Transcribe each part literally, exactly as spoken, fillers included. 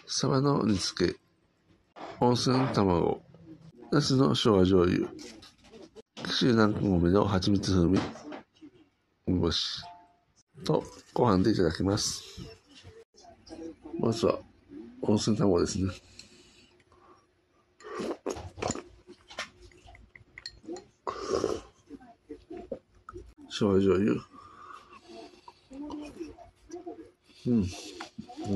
サバの煮付け、温泉卵、ナスの生姜醤油、紀州南高梅の蜂蜜風味、煮干しとご飯でいただきます。まずは温泉卵ですね。生姜醤油。うん。うん。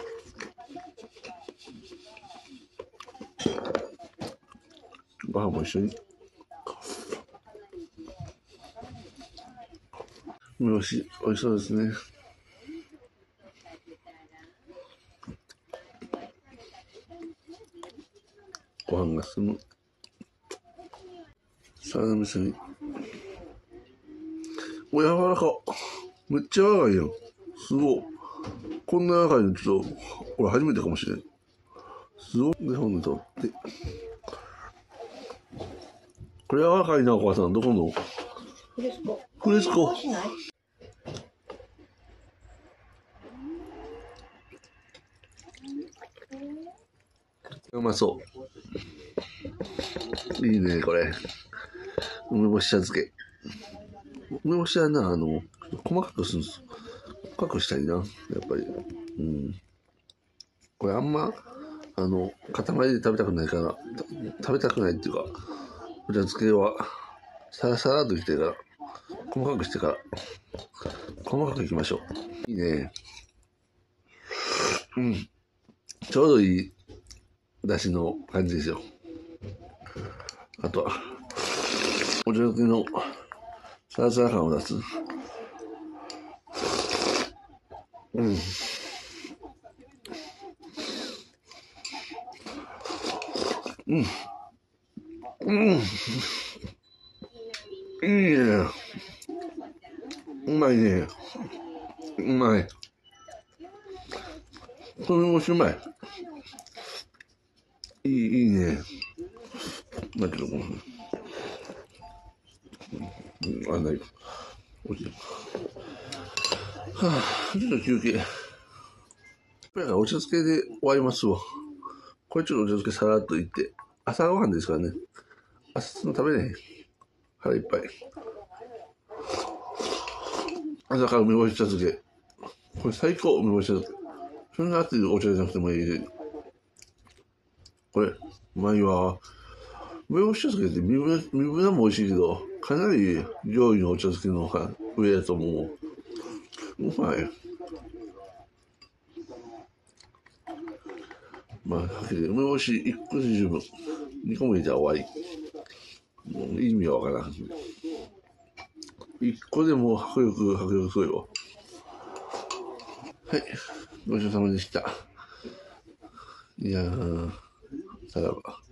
ご飯も一緒に。梅干し、美味しそうですね。ご飯が進む。サラダ味噌に。お、柔らか。めっちゃ柔らかいやん。すごい。こんな柔らかいのちょっと、俺初めてかもしれん。すごい。で、ほんで取って。これ柔らかいな、お母さん。どこのフレスコ。 フレスコ。うまそう。いいね、これ。梅干し茶漬け。梅干しはな、あの、細かくするんです。細かくしたいな、やっぱり。うん。これあんま、あの、塊で食べたくないから、食べたくないっていうか、お茶漬けは、サラサラっときてから、細かくしてから、細かくいきましょう。いいね。うん。ちょうどいい、だしの感じですよ。あとは、お茶漬けのサラサラ感を出す。うん。うん。うん。いいね。うまいね。うまい。これもしうまい。いい、いいね。だけども。うん、あ、ない。おいしい。はあ、ちょっと休憩。やっぱりお茶漬けで終わりますわ。これちょっとお茶漬けさらっといって。朝ごはんですからね。朝の食べない。腹いっぱい。朝から梅干し茶漬け。これ最高、梅干し茶漬け。そんな熱いお茶じゃなくてもいい。これ、うまいわ。梅干し茶漬けって水ぶ水ぶなも美味しいけど、かなり上位のお茶漬けの上だと思う。うまい。まあ、梅干しいっこで十分。にこも入れたら終わり。もう意味はわからん。いっこでも迫力、迫力すごいわ。はい。ごちそうさまでした。いやー、さらば。